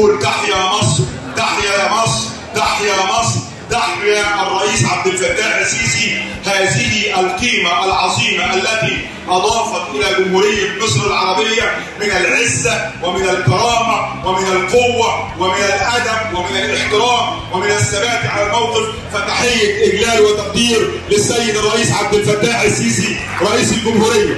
بنقول تحيا مصر، تحيا مصر، تحيا مصر، تحيا الرئيس عبد الفتاح السيسي. هذه القيمة العظيمة التي أضافت إلى جمهورية مصر العربية من العزة ومن الكرامة ومن القوة ومن الأدب ومن الاحترام ومن الثبات على الموقف. فتحية إجلال وتقدير للسيد الرئيس عبد الفتاح السيسي رئيس الجمهورية.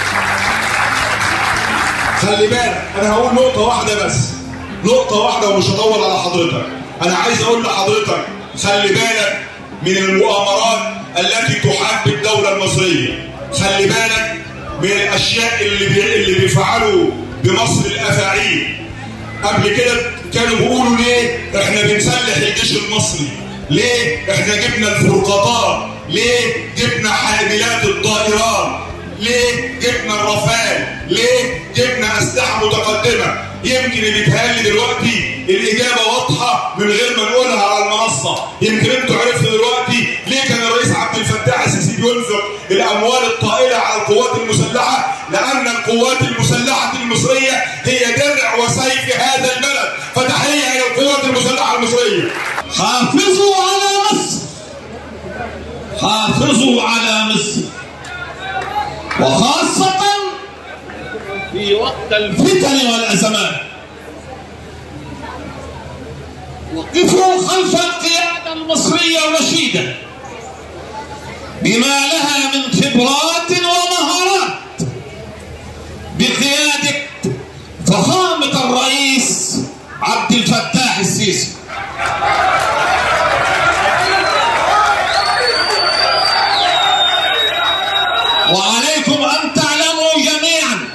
خلي بالك، أنا هقول نقطة واحدة بس، نقطة واحدة ومش هطول على حضرتك. أنا عايز أقول لحضرتك خلي بالك من المؤامرات التي تحارب الدولة المصرية. خلي بالك من الأشياء اللي بيفعلوا بمصر الأفاعيل. قبل كده كانوا بيقولوا ليه احنا بنسلح الجيش المصري؟ ليه احنا جبنا الفرقاطات؟ ليه جبنا حاملات الطائرات؟ ليه جبنا الرافال؟ ليه جبنا أسلحة متقدمة؟ يمكن اللي بيتهيألي دلوقتي الإجابة واضحة من غير ما نقولها على المنصة. يمكن انتوا عرفتوا دلوقتي ليه كان الرئيس عبد الفتاح السيسي بينفق الأموال الطائلة على القوات المسلحة؟ لأن القوات المسلحة المصرية هي درع وسيف هذا البلد. فتحية إلى القوات المسلحة المصرية. حافظوا على مصر، حافظوا على مصر، وخاصة في وقت الفتن والأزمات. وقفوا خلف القيادة المصرية الرشيدة بما لها من خبرات ومهارات بقيادة فخامة الرئيس عبد الفتاح السيسي. وعليكم أن تعلموا جميعا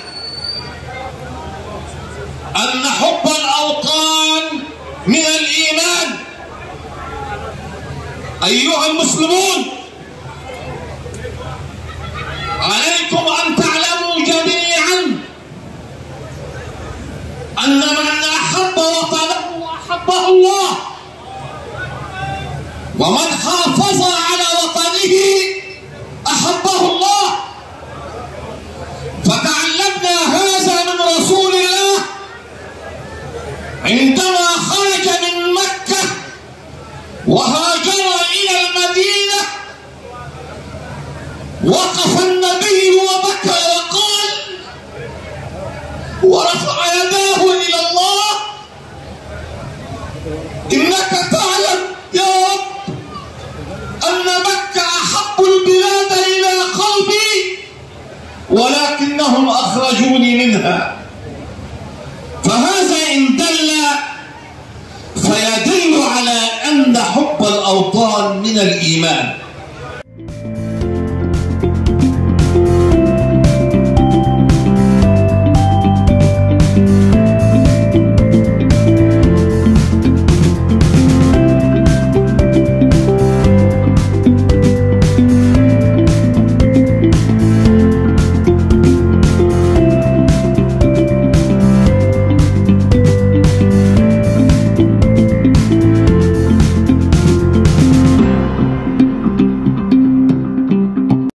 أن حب الأوطان من الإيمان. أيها المسلمون، عليكم أن تعلموا جميعا أن من أحب وطنه أحبه الله، ومن حافظ على وطنه أحبه الله. فتعلمنا هذا من رسول الله عندما خرج من مكة وهاجر إلى المدينة. وقف النبي وبكى وقال ورفع يداه إلى الله: إنك تعلم يا رب أن مكة أحب البلاد إلى قلبي، ولكنهم أخرجوني منها. فهذا إن دل فيدل على أن حب الأوطان من الإيمان.